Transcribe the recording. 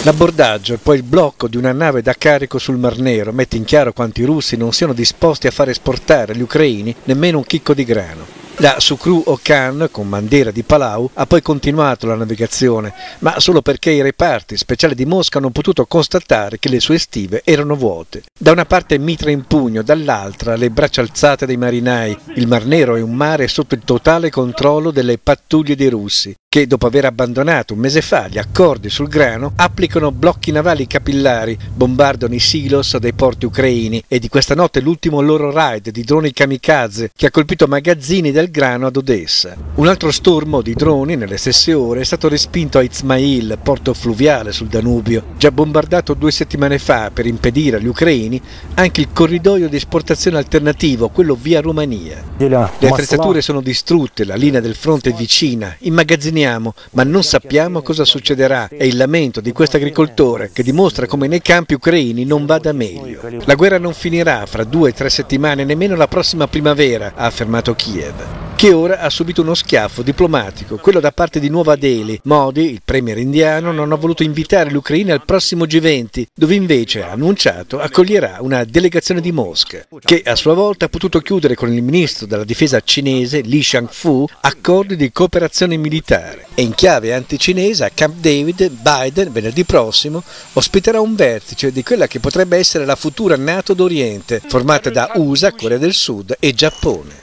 L'abbordaggio e poi il blocco di una nave da carico sul Mar Nero mette in chiaro quanto i russi non siano disposti a far esportare agli ucraini nemmeno un chicco di grano. La Sukhru Okan, con bandiera di Palau, ha poi continuato la navigazione, ma solo perché i reparti speciali di Mosca hanno potuto constatare che le sue stive erano vuote. Da una parte mitra in pugno, dall'altra le braccia alzate dei marinai. Il Mar Nero è un mare sotto il totale controllo delle pattuglie dei russi, che dopo aver abbandonato un mese fa gli accordi sul grano applicano blocchi navali capillari, bombardano i silos dei porti ucraini e di questa notte l'ultimo loro raid di droni kamikaze che ha colpito magazzini del grano ad Odessa. Un altro stormo di droni nelle stesse ore è stato respinto a Izmail, porto fluviale sul Danubio, già bombardato 2 settimane fa per impedire agli ucraini anche il corridoio di esportazione alternativo, quello via Romania. Le attrezzature sono distrutte, la linea del fronte è vicina, immagazziniamo ma non sappiamo cosa succederà. È il lamento di questo agricoltore che dimostra come nei campi ucraini non vada meglio. La guerra non finirà fra 2-3 settimane, nemmeno la prossima primavera, ha affermato Kiev, che ora ha subito uno schiaffo diplomatico, quello da parte di Nuova Delhi. Modi, il premier indiano, non ha voluto invitare gli ucraini al prossimo G20, dove invece ha annunciato accoglierà una delegazione di Mosca, che a sua volta ha potuto chiudere con il ministro della difesa cinese Li Shangfu accordi di cooperazione militare. E in chiave anticinese a Camp David, Biden venerdì prossimo ospiterà un vertice di quella che potrebbe essere la futura NATO d'Oriente, formata da USA, Corea del Sud e Giappone.